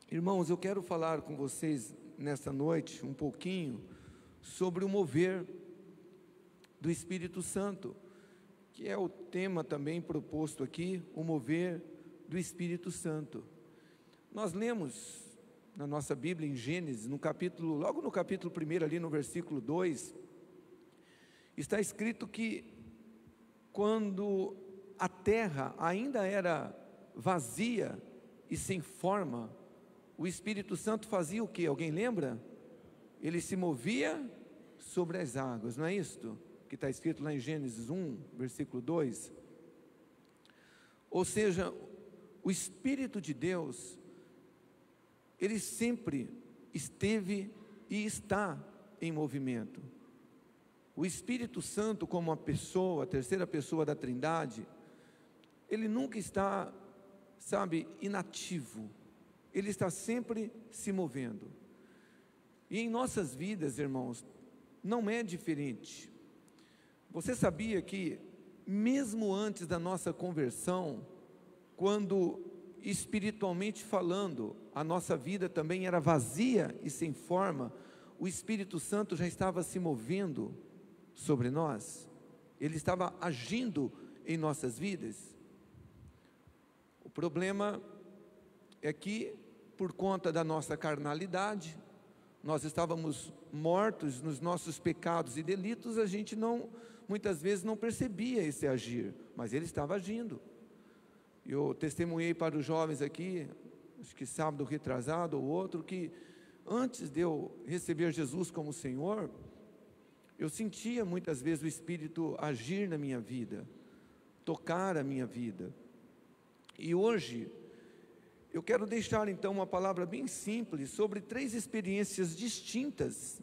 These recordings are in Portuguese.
Irmãos, eu quero falar com vocês nesta noite um pouquinho sobre o mover do Espírito Santo, que é o tema também proposto aqui, o mover do Espírito Santo. Nós lemos na nossa Bíblia em Gênesis, logo no capítulo 1, ali no versículo 2, está escrito que quando a terra ainda era vazia e sem forma, o Espírito Santo fazia o que? Alguém lembra? Ele se movia sobre as águas, não é isto? Que está escrito lá em Gênesis 1, versículo 2. Ou seja, o Espírito de Deus, ele sempre esteve e está em movimento. O Espírito Santo, como uma pessoa, a terceira pessoa da Trindade, ele nunca está, inativo. Ele está sempre se movendo. E em nossas vidas, irmãos, não é diferente. Você sabia que, mesmo antes da nossa conversão, quando espiritualmente falando, a nossa vida também era vazia e sem forma, o Espírito Santo já estava se movendo sobre nós? Ele estava agindo em nossas vidas? O problema é que, por conta da nossa carnalidade, nós estávamos mortos nos nossos pecados e delitos, a gente muitas vezes não percebia esse agir, mas ele estava agindo. Eu testemunhei para os jovens aqui, acho que sábado retrasado ou outro, que antes de eu receber Jesus como Senhor, eu sentia muitas vezes o Espírito agir na minha vida, tocar a minha vida. E hoje eu quero deixar então uma palavra bem simples sobre três experiências distintas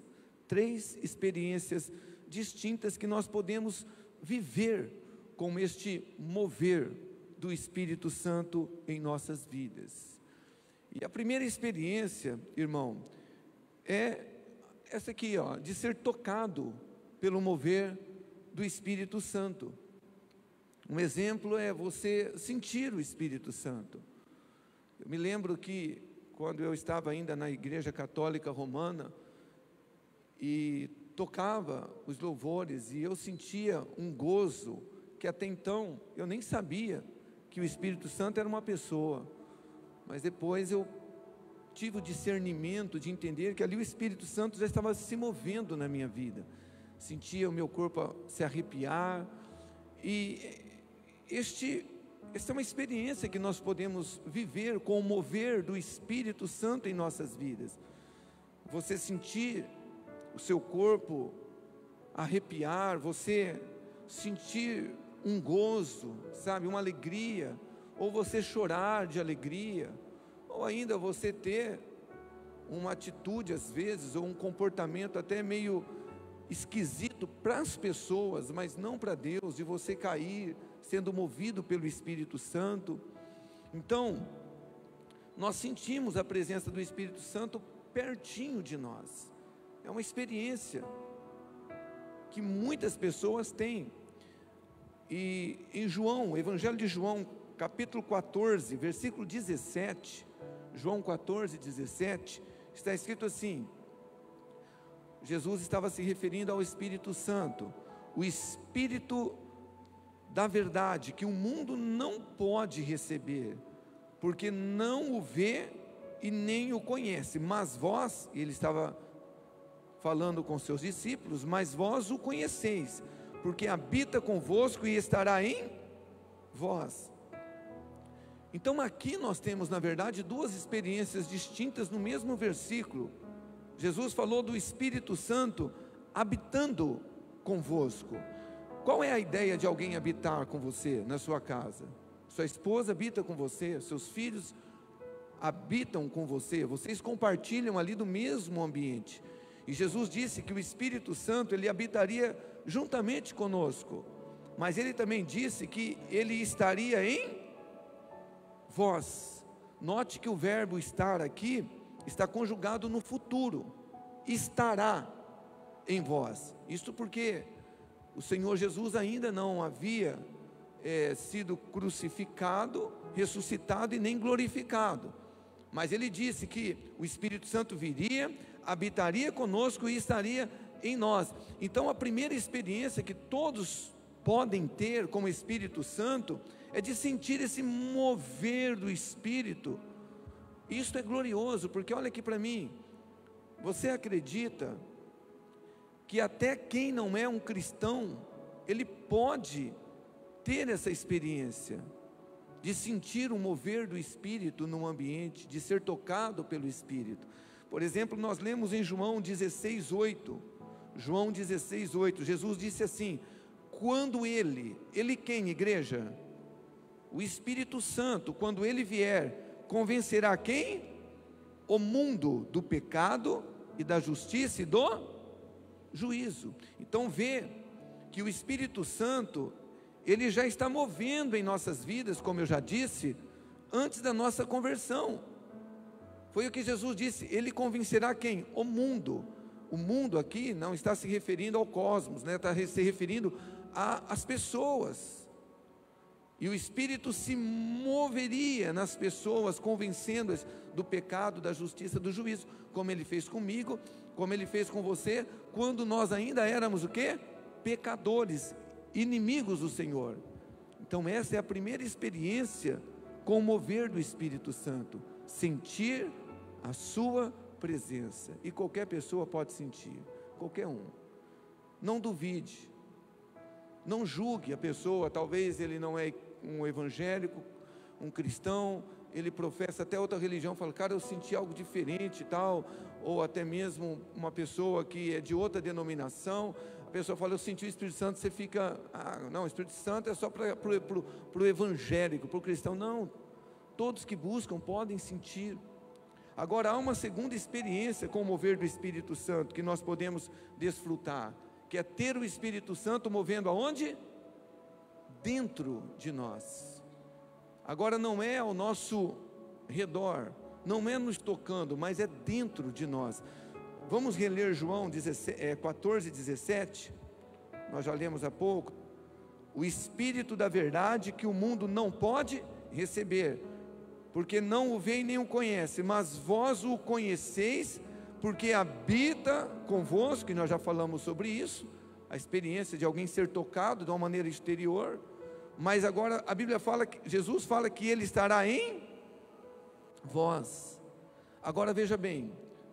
que nós podemos viver com este mover do Espírito Santo em nossas vidas. E a primeira experiência, irmão, é essa aqui, de ser tocado pelo mover do Espírito Santo. Um exemplo é você sentir o Espírito Santo. Eu me lembro que quando eu estava ainda na Igreja Católica Romana e tocava os louvores, e eu sentia um gozo que até então eu nem sabia que o Espírito Santo era uma pessoa, mas depois eu tive o discernimento de entender que ali o Espírito Santo já estava se movendo na minha vida. Sentia o meu corpo se arrepiar, e esta é uma experiência que nós podemos viver com o mover do Espírito Santo em nossas vidas. Você sentir o seu corpo arrepiar, você sentir um gozo, uma alegria, ou você chorar de alegria, ou ainda você ter uma atitude às vezes, ou um comportamento até meio esquisito para as pessoas, mas não para Deus, de você cair sendo movido pelo Espírito Santo. Então, nós sentimos a presença do Espírito Santo pertinho de nós. É uma experiência que muitas pessoas têm. E em João, Evangelho de João, capítulo 14, versículo 17, João 14, 17, está escrito assim: Jesus estava se referindo ao Espírito Santo, o Espírito da verdade, que o mundo não pode receber, porque não o vê e nem o conhece, mas vós, ele estava falando com seus discípulos, mas vós o conheceis, porque habita convosco e estará em vós. Então aqui nós temos na verdade duas experiências distintas no mesmo versículo. Jesus falou do Espírito Santo habitando convosco. Qual é a ideia de alguém habitar com você na sua casa? Sua esposa habita com você, seus filhos habitam com você, vocês compartilham ali do mesmo ambiente. E Jesus disse que o Espírito Santo, ele habitaria juntamente conosco, mas ele também disse que ele estaria em vós. Note que o verbo estar aqui está conjugado no futuro, estará em vós. Isto porque o Senhor Jesus ainda não havia sido crucificado, ressuscitado e nem glorificado, mas ele disse que o Espírito Santo viria, habitaria conosco e estaria em nós. Então a primeira experiência que todos podem ter com o Espírito Santo é de sentir esse mover do Espírito. Isso é glorioso, porque olha aqui para mim, você acredita que até quem não é um cristão, ele pode ter essa experiência de sentir o mover do Espírito num ambiente, de ser tocado pelo Espírito? Por exemplo, nós lemos em João 16:8, João 16:8, Jesus disse assim: quando ele quem, igreja? O Espírito Santo, quando ele vier, convencerá quem? O mundo do pecado e da justiça e do juízo. Então vê que o Espírito Santo, ele já está movendo em nossas vidas, como eu já disse, antes da nossa conversão. Foi o que Jesus disse, ele convencerá quem? O mundo. O mundo aqui não está se referindo ao cosmos, né? Está se referindo às pessoas. E o Espírito se moveria nas pessoas, convencendo-as do pecado, da justiça, do juízo, como ele fez comigo, como ele fez com você, quando nós ainda éramos o quê? Pecadores, inimigos do Senhor. Então essa é a primeira experiência com o mover do Espírito Santo, sentir a sua presença, e qualquer pessoa pode sentir, qualquer um. Não duvide, não julgue a pessoa, talvez ele não é um evangélico, um cristão, ele professa até outra religião, fala, cara, eu senti algo diferente e tal, ou até mesmo uma pessoa que é de outra denominação, a pessoa fala, eu senti o Espírito Santo, você fica, não, o Espírito Santo é só para o evangélico, para o cristão. Não, todos que buscam podem sentir. Agora há uma segunda experiência com o mover do Espírito Santo, que nós podemos desfrutar, que é ter o Espírito Santo movendo aonde? Dentro de nós. Agora não é ao nosso redor, não é nos tocando, mas é dentro de nós. Vamos reler João 14:17, nós já lemos há pouco. O Espírito da verdade que o mundo não pode receber, porque não o vê e nem o conhece, mas vós o conheceis, porque habita convosco, e nós já falamos sobre isso, a experiência de alguém ser tocado de uma maneira exterior. Mas agora a Bíblia fala, Jesus fala que ele estará em vós. Agora veja bem,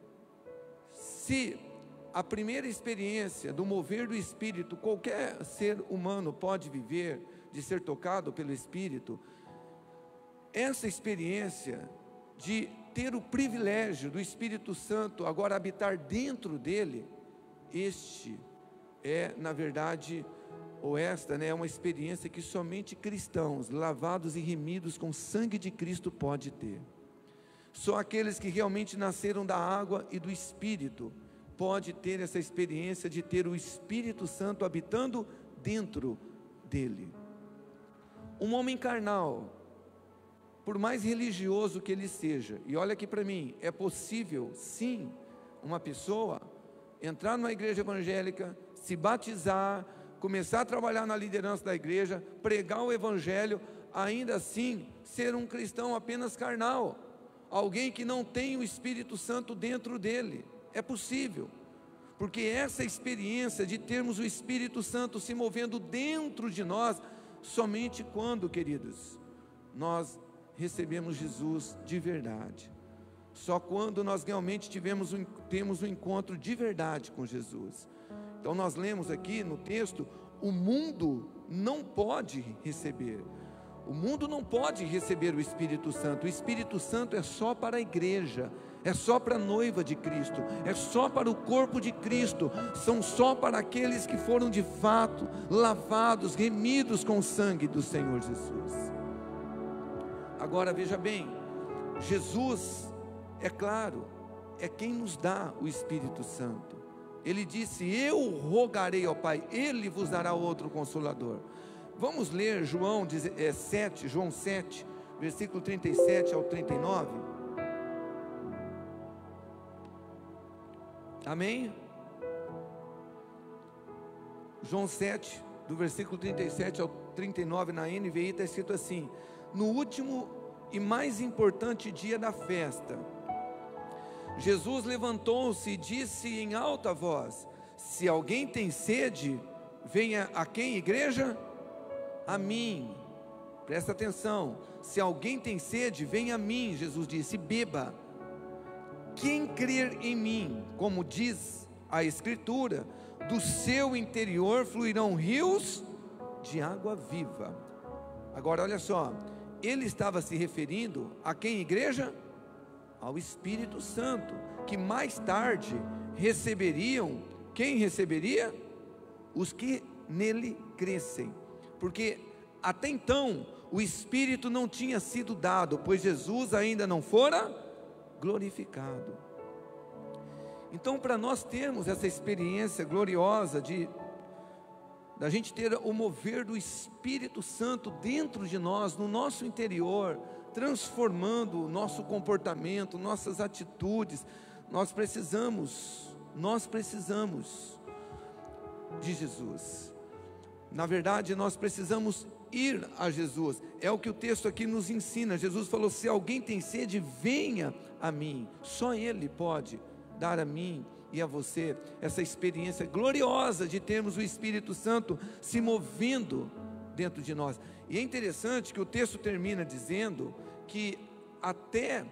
se a primeira experiência do mover do Espírito, qualquer ser humano pode viver, de ser tocado pelo Espírito, essa experiência de ter o privilégio do Espírito Santo agora habitar dentro dele, este é, na verdade, ou esta, né, é uma experiência que somente cristãos, lavados e remidos com o sangue de Cristo, pode ter. Só aqueles que realmente nasceram da água e do Espírito pode ter essa experiência de ter o Espírito Santo habitando dentro dele. Um homem carnal, por mais religioso que ele seja, e olha aqui para mim, é possível sim uma pessoa entrar numa igreja evangélica, se batizar, começar a trabalhar na liderança da igreja, pregar o evangelho, ainda assim ser um cristão apenas carnal, alguém que não tem o Espírito Santo dentro dele. É possível, porque essa experiência de termos o Espírito Santo se movendo dentro de nós, somente quando, queridos, nós recebemos Jesus de verdade, só quando nós realmente temos um encontro de verdade com Jesus. Então nós lemos aqui no texto, o mundo não pode receber, o mundo não pode receber o Espírito Santo. O Espírito Santo é só para a igreja, é só para a noiva de Cristo, é só para o corpo de Cristo, são só para aqueles que foram de fato lavados, remidos com o sangue do Senhor Jesus. Agora veja bem, Jesus, é claro, é quem nos dá o Espírito Santo. Ele disse, eu rogarei ao Pai, Ele vos dará outro Consolador. Vamos ler João 7, versículo 37 ao 39. Amém? João 7, do versículo 37 ao 39, na NVI está escrito assim: no último e mais importante dia da festa, Jesus levantou-se e disse em alta voz: se alguém tem sede, venha a quem, igreja? A mim. Presta atenção, se alguém tem sede, venha a mim, Jesus disse, beba. Quem crer em mim, como diz a Escritura, do seu interior fluirão rios de água viva. Agora olha só, ele estava se referindo a quem, igreja? Ao Espírito Santo, que mais tarde receberiam. Quem receberia? Os que nele crescem, porque até então o Espírito não tinha sido dado, pois Jesus ainda não fora glorificado. Então, para nós termos essa experiência gloriosa da gente ter o mover do Espírito Santo dentro de nós, no nosso interior, transformando o nosso comportamento, nossas atitudes, nós precisamos de Jesus. Na verdade, nós precisamos ir a Jesus. É o que o texto aqui nos ensina. Jesus falou: se alguém tem sede, venha a mim. Só Ele pode dar a mim e a você essa experiência gloriosa de termos o Espírito Santo se movendo dentro de nós. E é interessante que o texto termina dizendo que até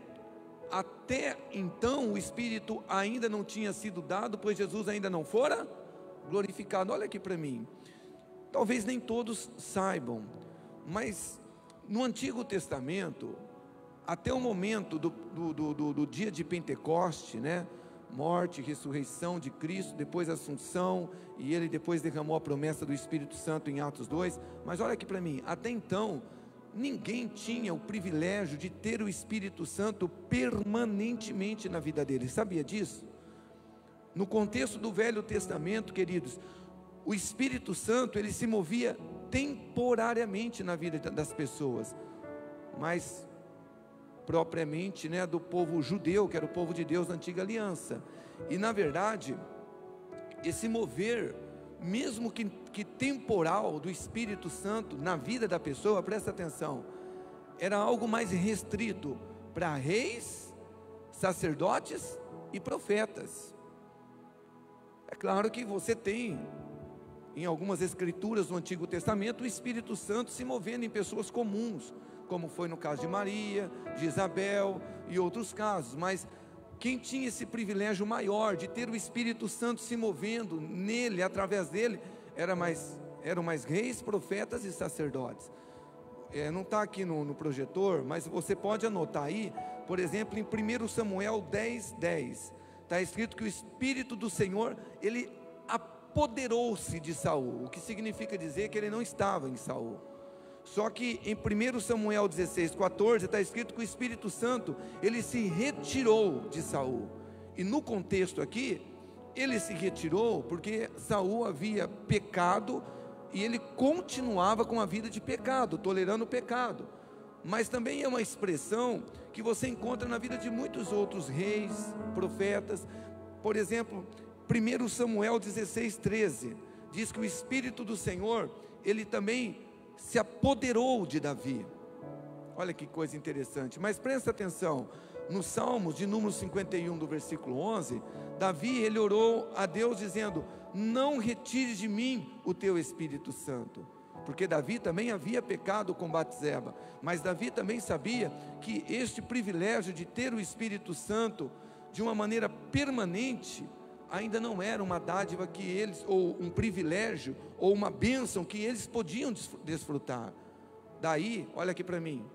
então o Espírito ainda não tinha sido dado, pois Jesus ainda não fora glorificado. Olha aqui para mim, talvez nem todos saibam, mas no Antigo Testamento, até o momento do dia de Pentecoste, né? Morte, ressurreição de Cristo, depois Assunção, e Ele depois derramou a promessa do Espírito Santo em Atos 2, mas olha aqui para mim, até então, ninguém tinha o privilégio de ter o Espírito Santo permanentemente na vida dele, sabia disso? No contexto do Velho Testamento, queridos, o Espírito Santo, ele se movia temporariamente na vida das pessoas, mas propriamente, né, do povo judeu, que era o povo de Deus na antiga aliança. E na verdade, esse mover, mesmo que temporal, do Espírito Santo na vida da pessoa, presta atenção, era algo mais restrito para reis, sacerdotes e profetas. É claro que você tem em algumas escrituras do Antigo Testamento o Espírito Santo se movendo em pessoas comuns, como foi no caso de Maria, de Isabel e outros casos, mas quem tinha esse privilégio maior de ter o Espírito Santo se movendo nele, através dele, eram mais reis, profetas e sacerdotes. Não está aqui no projetor, mas você pode anotar aí, por exemplo, em 1 Samuel 10:10, está escrito que o Espírito do Senhor, ele apoderou-se de Saul, o que significa dizer que ele não estava em Saul. Só que em 1 Samuel 16:14 está escrito que o Espírito Santo, ele se retirou de Saul. E no contexto aqui, ele se retirou porque Saul havia pecado e ele continuava com a vida de pecado, tolerando o pecado. Mas também é uma expressão que você encontra na vida de muitos outros reis, profetas. Por exemplo, 1 Samuel 16:13 diz que o Espírito do Senhor, ele também se apoderou de Davi. Olha que coisa interessante. Mas presta atenção, no Salmos de número 51, do versículo 11, Davi, ele orou a Deus dizendo: não retires de mim o teu Espírito Santo, porque Davi também havia pecado com Batseba, mas Davi também sabia que este privilégio de ter o Espírito Santo de uma maneira permanente ainda não era uma dádiva que eles, ou um privilégio, ou uma bênção que eles podiam desfrutar. Daí, olha aqui para mim,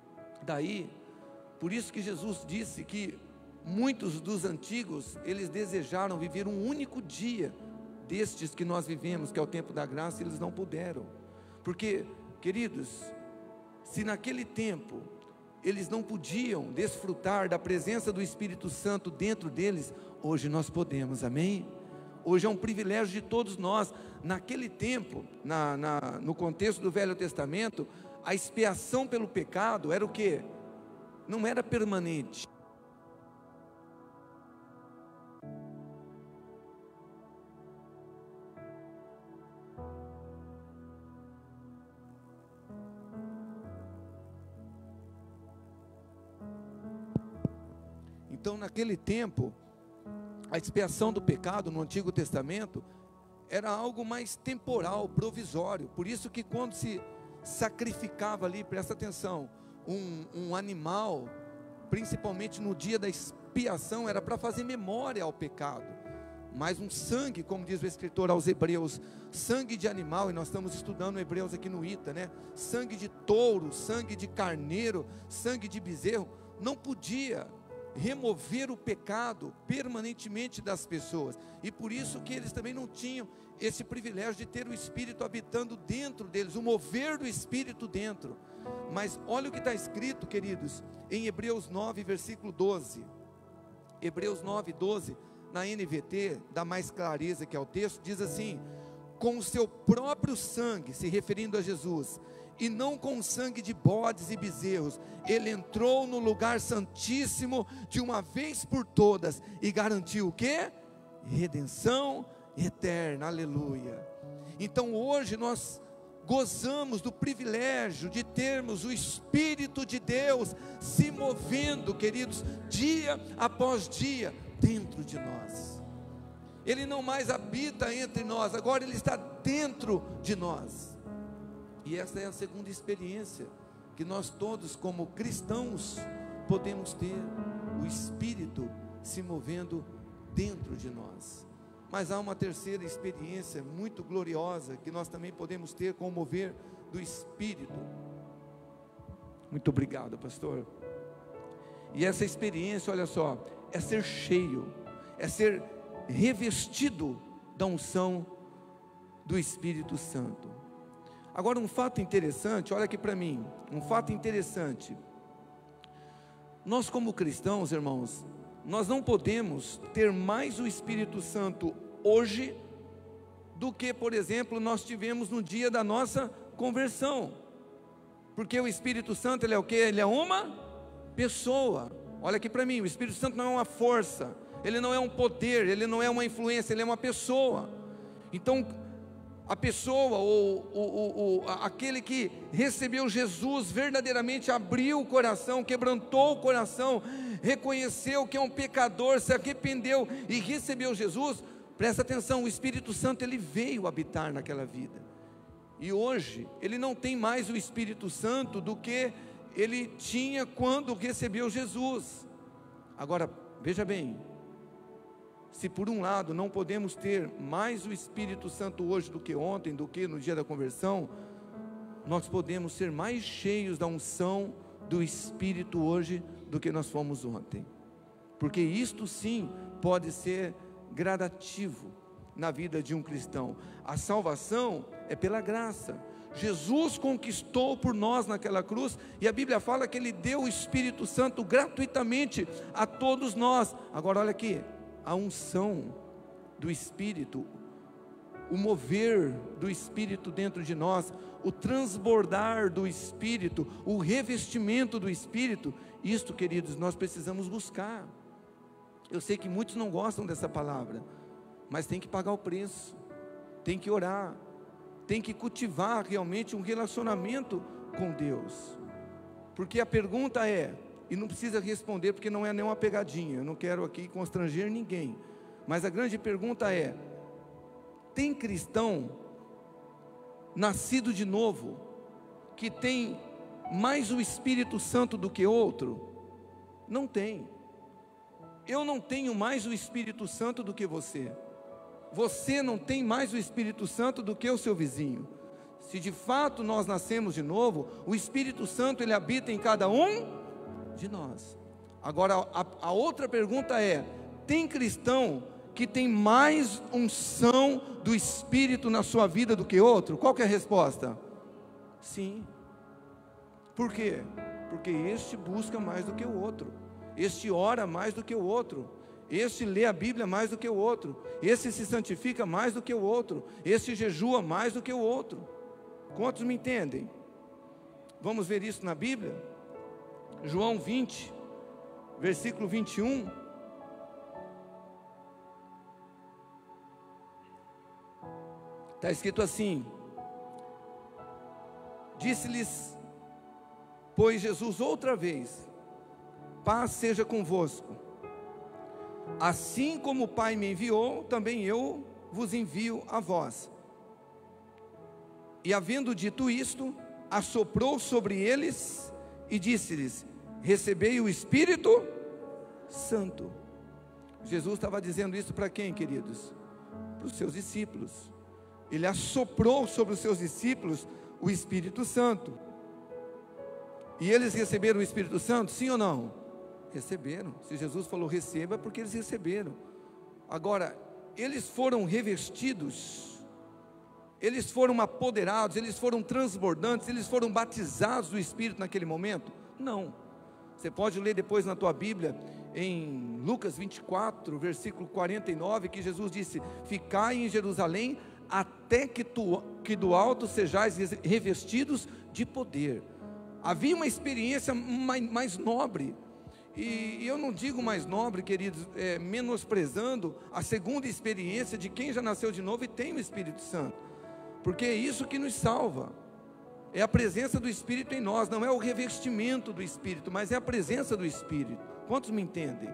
por isso que Jesus disse que muitos dos antigos, eles desejaram viver um único dia destes que nós vivemos, que é o tempo da graça, e eles não puderam, porque, queridos, se naquele tempo eles não podiam desfrutar da presença do Espírito Santo dentro deles, hoje nós podemos, amém? Hoje é um privilégio de todos nós. Naquele tempo, no contexto do Velho Testamento, a expiação pelo pecado era o quê? Não era permanente. Então, naquele tempo, a expiação do pecado no Antigo Testamento era algo mais temporal, provisório. Por isso que quando se sacrificava ali, presta atenção, um animal, principalmente no dia da expiação, era para fazer memória ao pecado. Mas um sangue, como diz o escritor aos Hebreus, sangue de animal, e nós estamos estudando Hebreus aqui no ITA, né? Sangue de touro, sangue de carneiro, sangue de bezerro, não podia remover o pecado permanentemente das pessoas, e por isso que eles também não tinham esse privilégio de ter o Espírito habitando dentro deles, o mover do Espírito dentro. Mas olha o que está escrito, queridos, em Hebreus 9, versículo 12, Hebreus 9, 12, na NVT, dá mais clareza que ao texto, diz assim: com o seu próprio sangue, se referindo a Jesus, e não com o sangue de bodes e bezerros, ele entrou no lugar santíssimo de uma vez por todas, e garantiu o quê? Redenção eterna, aleluia. Então hoje nós gozamos do privilégio de termos o Espírito de Deus se movendo, queridos, dia após dia, dentro de nós. Ele não mais habita entre nós, agora ele está dentro de nós. E essa é a segunda experiência que nós todos como cristãos podemos ter, o Espírito se movendo dentro de nós. Mas há uma terceira experiência muito gloriosa que nós também podemos ter com o mover do Espírito. Muito obrigado, pastor. E essa experiência, olha só, é ser cheio, é ser revestido da unção do Espírito Santo. Agora um fato interessante, olha aqui para mim, um fato interessante. Nós como cristãos, irmãos, nós não podemos ter mais o Espírito Santo hoje do que, por exemplo, nós tivemos no dia da nossa conversão. Porque o Espírito Santo, ele é o quê? Ele é uma pessoa. Olha aqui para mim, o Espírito Santo não é uma força, ele não é um poder, ele não é uma influência, ele é uma pessoa. Então, a pessoa, aquele que recebeu Jesus, verdadeiramente abriu o coração, quebrantou o coração, reconheceu que é um pecador, se arrependeu e recebeu Jesus, presta atenção, o Espírito Santo ele veio habitar naquela vida. E hoje, ele não tem mais o Espírito Santo do que ele tinha quando recebeu Jesus. Agora, veja bem, se por um lado não podemos ter mais o Espírito Santo hoje do que ontem, do que no dia da conversão, nós podemos ser mais cheios da unção do Espírito hoje do que nós fomos ontem, porque isto sim pode ser gradativo na vida de um cristão. A salvação é pela graça. Jesus conquistou por nós naquela cruz, e a Bíblia fala que Ele deu o Espírito Santo gratuitamente a todos nós. Agora olha aqui, a unção do Espírito, o mover do Espírito dentro de nós, o transbordar do Espírito, o revestimento do Espírito, isto, queridos, nós precisamos buscar. Eu sei que muitos não gostam dessa palavra, mas tem que pagar o preço, tem que orar, tem que cultivar realmente um relacionamento com Deus. Porque a pergunta é, e não precisa responder porque não é nenhuma pegadinha, eu não quero aqui constranger ninguém, mas a grande pergunta é: tem cristão nascido de novo que tem mais o Espírito Santo do que outro? Não tem. Eu não tenho mais o Espírito Santo do que você. Você não tem mais o Espírito Santo do que o seu vizinho. Se de fato nós nascemos de novo, o Espírito Santo ele habita em cada um de nós. Agora a outra pergunta é: tem cristão que tem mais unção do Espírito na sua vida do que outro? Qual que é a resposta? Sim. Por quê? Porque este busca mais do que o outro, este ora mais do que o outro, este lê a Bíblia mais do que o outro, este se santifica mais do que o outro, este jejua mais do que o outro. Quantos me entendem? Vamos ver isso na Bíblia? João 20, versículo 21. Está escrito assim: disse-lhes, pois, Jesus outra vez: paz seja convosco. assim como o Pai me enviou, também eu vos envio a vós. E havendo dito isto, assoprou sobre eles e disse-lhes: recebei o Espírito Santo. Jesus estava dizendo isso para quem, queridos? Para os seus discípulos. Ele assoprou sobre os seus discípulos o Espírito Santo. E eles receberam o Espírito Santo, sim ou não? Receberam. Se Jesus falou receba, é porque eles receberam. Agora, eles foram revestidos, eles foram apoderados, eles foram transbordantes, eles foram batizados do Espírito naquele momento? Não. Você pode ler depois na tua Bíblia, em Lucas 24, versículo 49, que Jesus disse: ficai em Jerusalém, até que do alto sejais revestidos de poder. Havia uma experiência mais nobre, e eu não digo mais nobre, queridos, menosprezando a segunda experiência de quem já nasceu de novo e tem o Espírito Santo, porque é isso que nos salva, é a presença do Espírito em nós, não é o revestimento do Espírito, mas é a presença do Espírito. Quantos me entendem?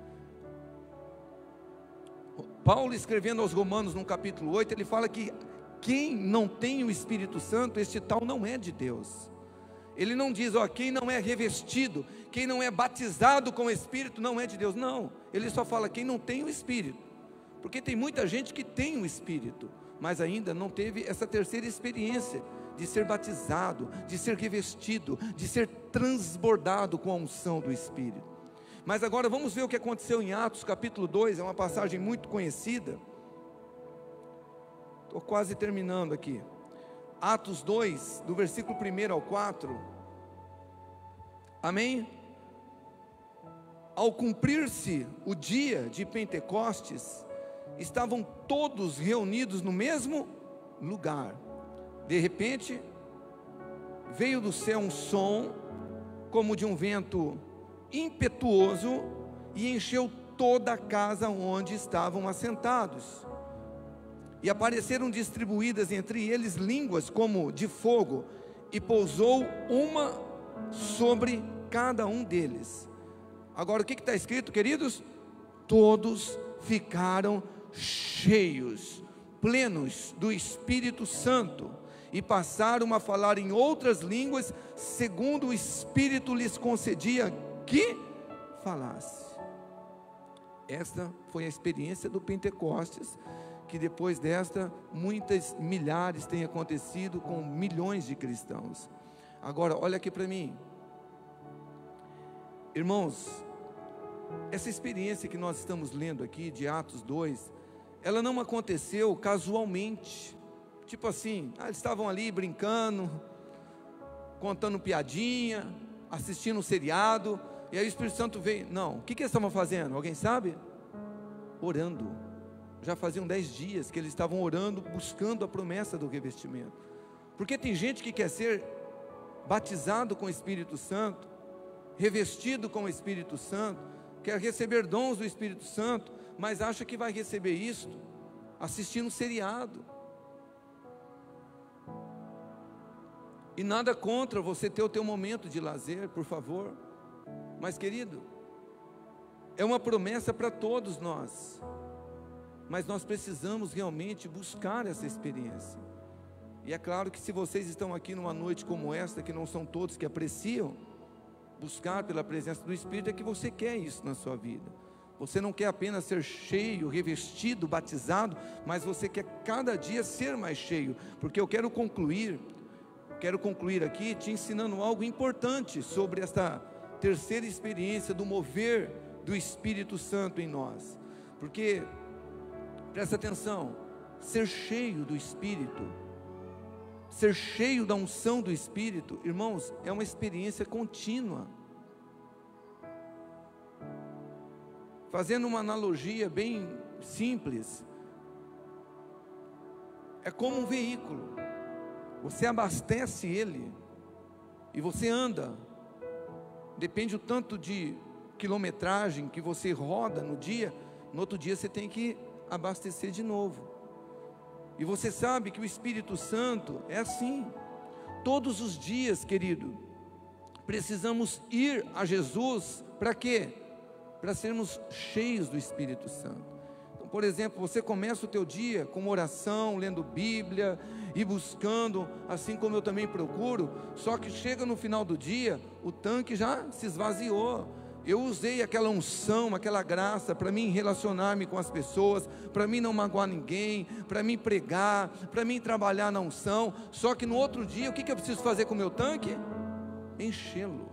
Paulo, escrevendo aos Romanos no capítulo 8, ele fala que quem não tem o Espírito Santo, este tal não é de Deus. Ele não diz, quem não é revestido, quem não é batizado com o Espírito não é de Deus. Não, ele só fala quem não tem o Espírito, porque tem muita gente que tem o Espírito, mas ainda não teve essa terceira experiência de ser batizado, de ser revestido, de ser transbordado com a unção do Espírito. Mas agora vamos ver o que aconteceu em Atos capítulo 2, é uma passagem muito conhecida. Estou quase terminando aqui. Atos 2, do versículo 1 ao 4, amém? Ao cumprir-se o dia de Pentecostes, estavam todos reunidos no mesmo lugar. De repente, veio do céu um som, como de um vento impetuoso, e encheu toda a casa onde estavam assentados. E apareceram distribuídas entre eles línguas como de fogo, e pousou uma sobre cada um deles. Agora o que está escrito, queridos? Todos ficaram cheios, plenos do Espírito Santo, e passaram a falar em outras línguas, segundo o Espírito lhes concedia que falasse. Esta foi a experiência do Pentecostes, que depois desta, muitas milhares têm acontecido com milhões de cristãos. Agora, olha aqui para mim, irmãos, essa experiência que nós estamos lendo aqui, de Atos 2, ela não aconteceu casualmente, tipo assim, eles estavam ali brincando, contando piadinha, assistindo um seriado, e aí o Espírito Santo veio. Não, o que eles estavam fazendo? Alguém sabe? Orando. Já faziam 10 dias que eles estavam orando, buscando a promessa do revestimento. Porque tem gente que quer ser batizado com o Espírito Santo, revestido com o Espírito Santo, quer receber dons do Espírito Santo, mas acha que vai receber isto assistindo um seriado. E nada contra você ter o teu momento de lazer, por favor, mas querido, é uma promessa para todos nós, mas nós precisamos realmente buscar essa experiência. E é claro que se vocês estão aqui numa noite como esta, que não são todos que apreciam buscar pela presença do Espírito, é que você quer isso na sua vida. Você não quer apenas ser cheio, revestido, batizado, mas você quer cada dia ser mais cheio. Porque eu quero concluir aqui te ensinando algo importante sobre esta terceira experiência do mover do Espírito Santo em nós. Porque, presta atenção, ser cheio do Espírito, ser cheio da unção do Espírito, irmãos, é uma experiência contínua. Fazendo uma analogia bem simples, é como um veículo. Você abastece ele e você anda, depende o tanto de quilometragem que você roda no dia, no outro dia você tem que abastecer de novo. E você sabe que o Espírito Santo é assim, todos os dias, querido, precisamos ir a Jesus, para quê? para sermos cheios do Espírito Santo. Então, por exemplo, você começa o teu dia com uma oração, lendo Bíblia e buscando, assim como eu também procuro, só que chega no final do dia, o tanque já se esvaziou. Eu usei aquela unção, aquela graça para mim relacionar-me com as pessoas, para mim não magoar ninguém, para mim pregar, para mim trabalhar na unção. Só que no outro dia, o que eu preciso fazer com o meu tanque? Enchê-lo,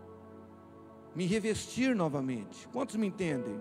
me revestir novamente. Quantos me entendem?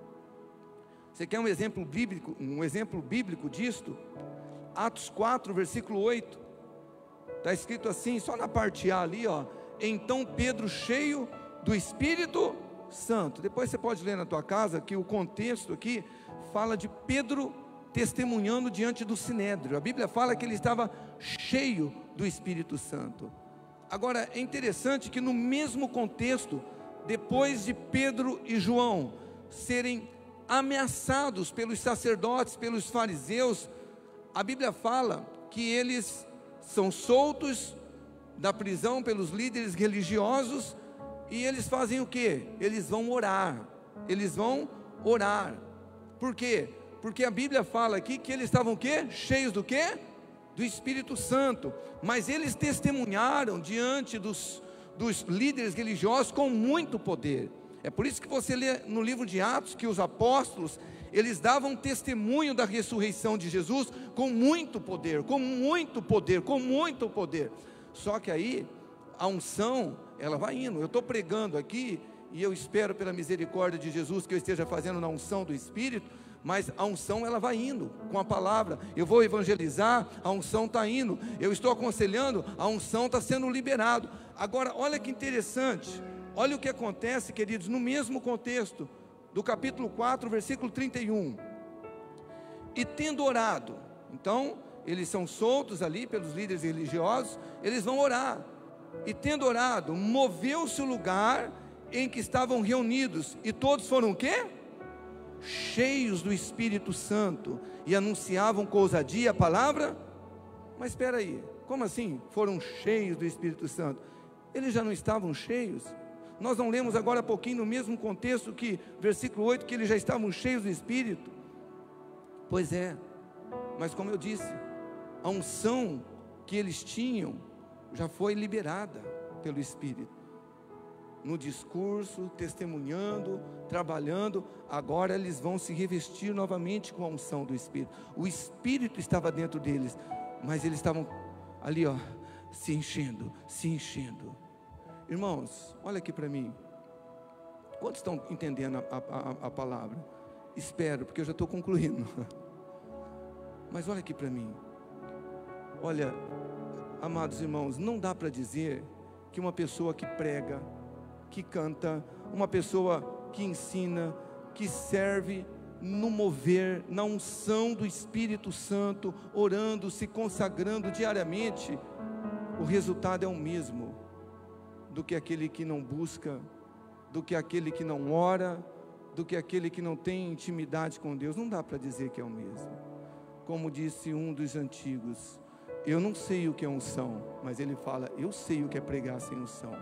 Você quer um exemplo bíblico disto? Atos 4, versículo 8, está escrito assim, só na parte A ali, ó. Então Pedro, cheio do Espírito Santo. Depois você pode ler na tua casa, que o contexto aqui fala de Pedro testemunhando diante do Sinédrio. A Bíblia fala que ele estava cheio do Espírito Santo. Agora, é interessante que no mesmo contexto, depois de Pedro e João serem ameaçados pelos sacerdotes, pelos fariseus, a Bíblia fala que eles são soltos da prisão pelos líderes religiosos. E eles fazem o quê? Eles vão orar. Eles vão orar. Por quê? Porque a Bíblia fala aqui que eles estavam o quê? Cheios do quê? Do Espírito Santo. Mas eles testemunharam diante dos líderes religiosos com muito poder. É por isso que você lê no livro de Atos que os apóstolos, eles davam testemunho da ressurreição de Jesus com muito poder, com muito poder, com muito poder. Só que aí a unção, ela vai indo. Eu estou pregando aqui e eu espero pela misericórdia de Jesus que eu esteja fazendo na unção do Espírito, mas a unção ela vai indo com a palavra. Eu vou evangelizar, a unção está indo. Eu estou aconselhando, a unção está sendo liberado. Agora, olha que interessante, olha o que acontece, queridos, no mesmo contexto do capítulo 4, versículo 31. E tendo orado, então, eles são soltos ali pelos líderes religiosos, eles vão orar. E tendo orado, moveu-se o lugar em que estavam reunidos, e todos foram o quê? Cheios do Espírito Santo, e anunciavam com ousadia a palavra. Mas espera aí, como assim foram cheios do Espírito Santo? Eles já não estavam cheios? Nós não lemos agora há pouquinho no mesmo contexto que versículo 8, que eles já estavam cheios do Espírito? Pois é, mas como eu disse, a unção que eles tinham já foi liberada pelo Espírito, no discurso, testemunhando, trabalhando. Agora eles vão se revestir novamente com a unção do Espírito. O Espírito estava dentro deles, mas eles estavam ali, ó, se enchendo, se enchendo. Irmãos, olha aqui para mim. Quantos estão entendendo a palavra? Espero, porque eu já estou concluindo. Mas olha aqui para mim. Olha, amados irmãos, não dá para dizer que uma pessoa que prega, que canta, uma pessoa que ensina, que serve no mover, na unção do Espírito Santo, orando, se consagrando diariamente, o resultado é o mesmo do que aquele que não busca, do que aquele que não ora, do que aquele que não tem intimidade com Deus. Não dá para dizer que é o mesmo. Como disse um dos antigos, eu não sei o que é unção, mas ele fala, eu sei o que é pregar sem unção.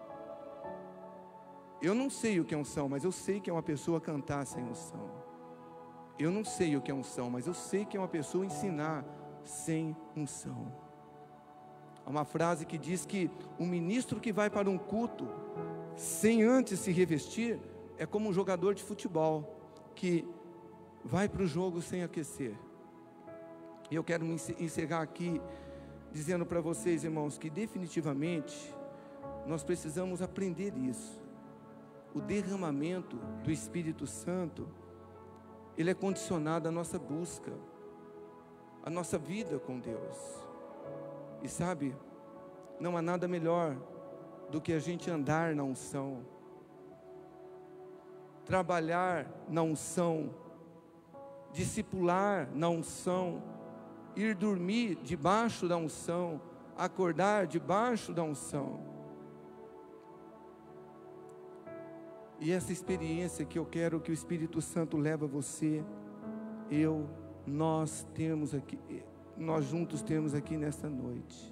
Eu não sei o que é unção, mas eu sei que é uma pessoa cantar sem unção. Eu não sei o que é unção, mas eu sei que é uma pessoa ensinar sem unção. Há uma frase que diz que um ministro que vai para um culto sem antes se revestir é como um jogador de futebol que vai para o jogo sem aquecer. E eu quero me encerrar aqui dizendo para vocês, irmãos, que definitivamente nós precisamos aprender isso. O derramamento do Espírito Santo, ele é condicionado à nossa busca, à nossa vida com Deus. E sabe, não há nada melhor do que a gente andar na unção, trabalhar na unção, discipular na unção, ir dormir debaixo da unção, acordar debaixo da unção. E essa experiência que eu quero que o Espírito Santo leve a você, nós temos aqui, nós juntos temos aqui nesta noite.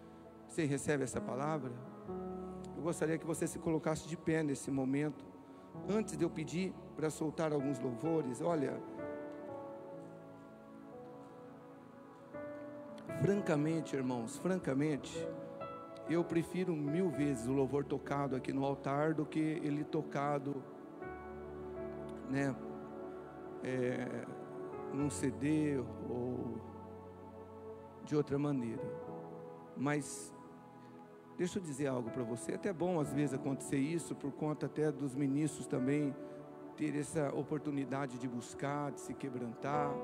Você recebe essa palavra? Eu gostaria que você se colocasse de pé nesse momento, Antes de eu pedir para soltar alguns louvores, olha, francamente, irmãos, eu prefiro 1000 vezes o louvor tocado aqui no altar do que ele tocado, né, num CD ou de outra maneira. Mas deixa eu dizer algo para você. É até bom às vezes acontecer isso, por conta até dos ministros também ter essa oportunidade de buscar, de se quebrantar.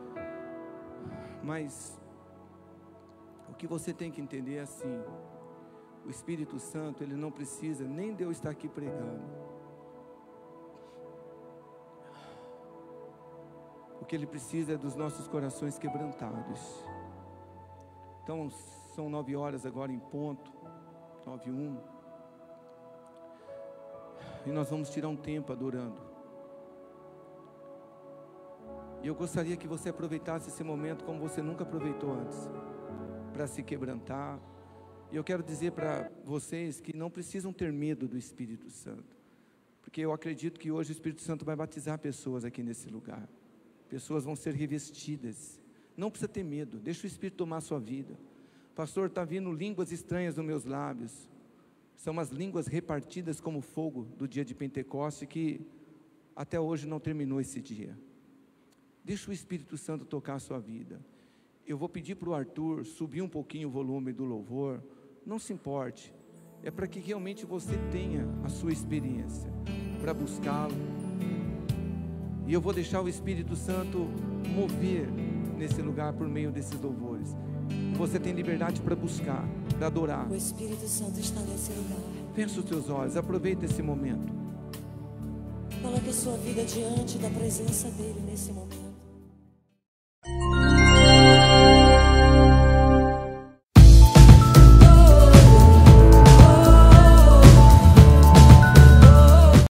Mas o que você tem que entender é assim: o Espírito Santo, ele não precisa nem de eu estar aqui pregando. O que ele precisa é dos nossos corações quebrantados. Então são 9 horas agora em ponto, 9:01, e nós vamos tirar um tempo adorando. E eu gostaria que você aproveitasse esse momento como você nunca aproveitou antes, para se quebrantar. E eu quero dizer para vocês que não precisam ter medo do Espírito Santo, porque eu acredito que hoje o Espírito Santo vai batizar pessoas aqui nesse lugar. Pessoas vão ser revestidas. Não precisa ter medo, deixa o Espírito tomar a sua vida. Pastor, está vindo línguas estranhas nos meus lábios. São as línguas repartidas como fogo do dia de Pentecoste, que até hoje não terminou esse dia. Deixa o Espírito Santo tocar a sua vida. Eu vou pedir para o Arthur subir um pouquinho o volume do louvor. Não se importe, é para que realmente você tenha a sua experiência, para buscá-lo. E eu vou deixar o Espírito Santo mover nesse lugar por meio desses louvores. Você tem liberdade para buscar, para adorar. O Espírito Santo está nesse lugar. Feche os teus olhos, aproveita esse momento. Coloque a sua vida diante da presença dele nesse momento.